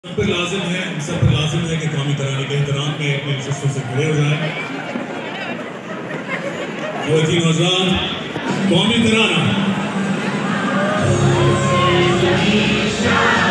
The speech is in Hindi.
सब पर लाजिम है कि कौमी तराने के एहतराम में अपने नशस्तों से खड़े हो जाए। ख़वातीन हज़रात, कौमी तराना